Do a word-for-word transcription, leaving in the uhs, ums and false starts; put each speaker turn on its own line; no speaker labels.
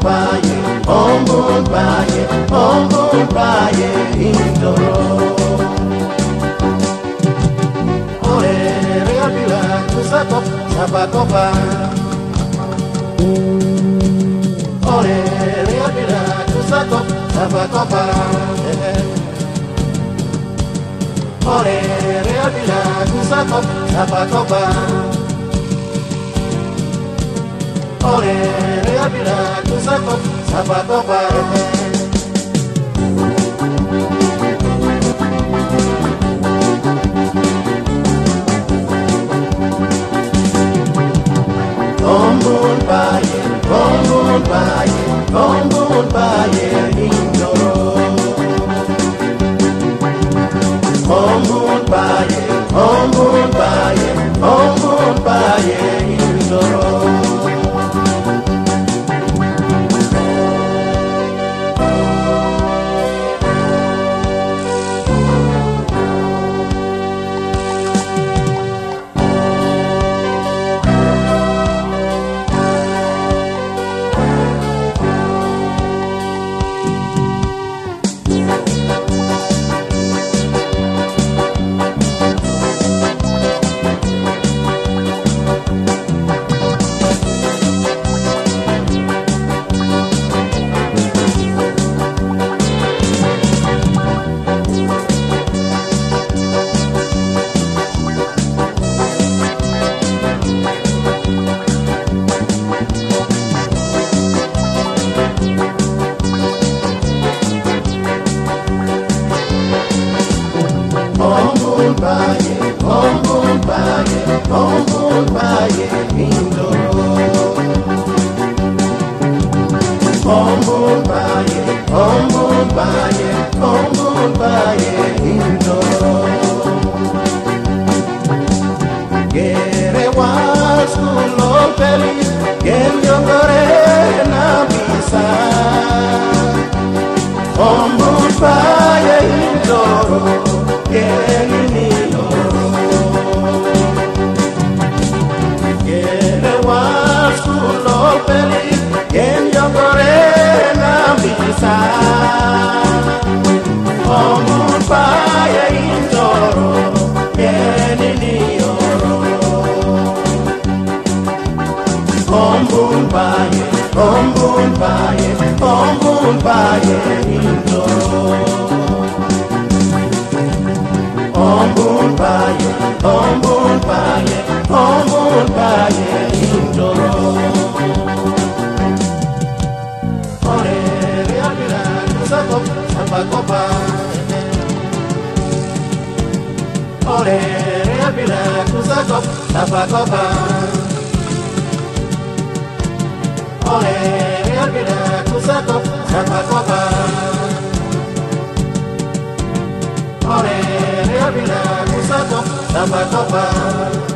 Paie, Ombun Paie, Ombun Paie indoro. Ore reabila kusakop sabakopa. Ore reabila kusakop sabakopa. Ore reabila kusakop sabakopa. Ore reabila kusakop sabakopa. Ombun Paie, Ombun Paie, Ombun Paie indoro. Ombun Paie, Ombun Paie, Ombun Paie indoro. Ombun Paie, Ombun Paie, Ombun Paie indoro. Ombun Paie, Ombun Paie, Ombun Paie indoro. Gere was kulon feliz, gen yongore na bisa. Ombun Paie indoro. Ombun Paie indoro, genini oro. Ombun Paie, Ombun Paie, Ombun Paie indoro. Ombun Paie, Ombun Paie, Ombun Paie indoro. Ore reabila kusakop sabakopa. Ore reabila kusakop sabakopa. Ore reabila kusakop sabakopa. Ore reabila kusakop sabakopa.